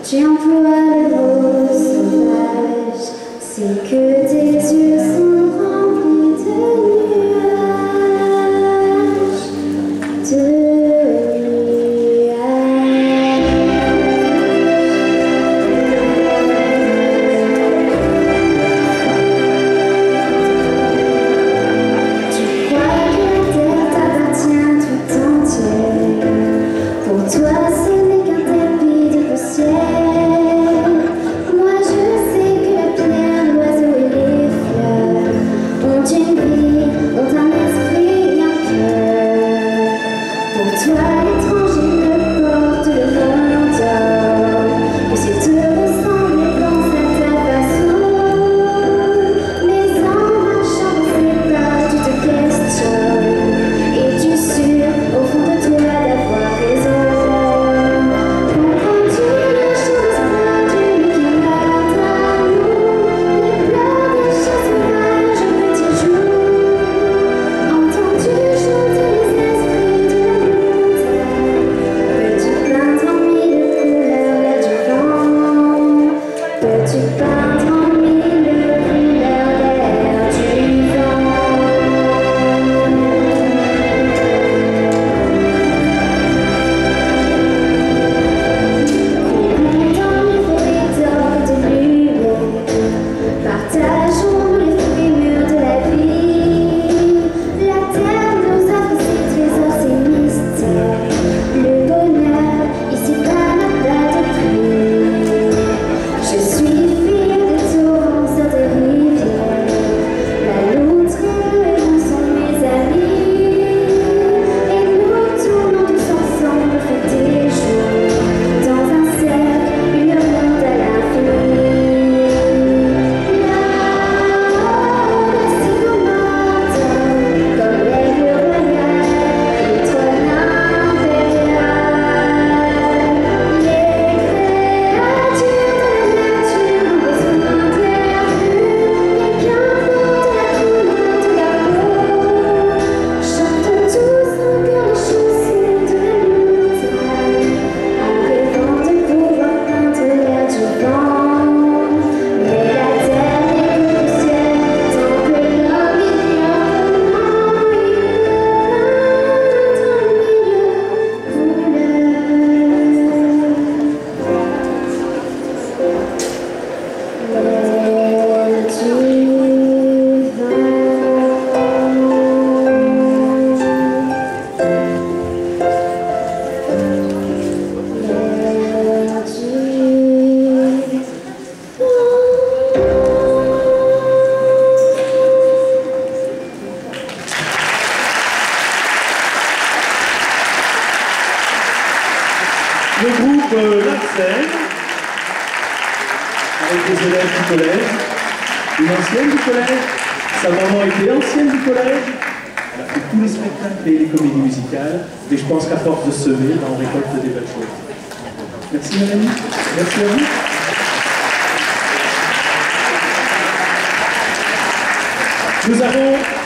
Tu emploies le mot sauvage, c'est que tes yeux sont remplis de nuages, de nuages. Tu crois que la terre t'appartient tout entière, pour toi ce n'est qu'un tapis de poussière. Moi je sais que la pierre, l'oiseau et les fleurs ont une vie, ont un esprit et un cœur. Pour toi l'étranger ne porte le monde d'or, que c'est te ressembler pense à ta façon. Mais en marchant dans ces pas tu te questionnes, es-tu sûr au fond de toi d'avoir raison? Comprends-tu les choses perdues qui meurent d'amour, les pleurs des chats sauvages au petit jour? Entends-tu chanter les esprits de la montagne? Peux-tu peindre en mille couleurs l'air du vent? Peux-tu peindre en mille couleurs l'air du vent? Courons dans les forêts d'or et de lumière, partageons les fruits mûrs de la vie. La terre nous offre ses trésors, ses mystères. Le bonheur, ici pas n'a pas de prix. Je suis fille des torrents sur des rivières. La loutre et le héron sont mes amis. Et nous tournons tous ensemble, fêter les jours. Dans un cercle, une ronde à l'infini. Là-haut, le cygne monte, comme l'aigle royal, l'étoile impériale. Les créatures de la nature ont besoin d'air pur, et qu'importe la couleur de la peau. Chantons tous encore les chansons de la montagne, en rêvant de pouvoir peindre l'air du vent. Mais la terre n'est que poussière, tant que l'homme ignore comment il peut peindre mille Le groupe Larsen, avec des élèves du collège, une ancienne du collège, sa maman était ancienne du collège, elle a fait tous les spectacles et les comédies musicales, et je pense qu'à force de semer, on récolte des belles choses. Merci Mélanie, merci à vous. Nous avons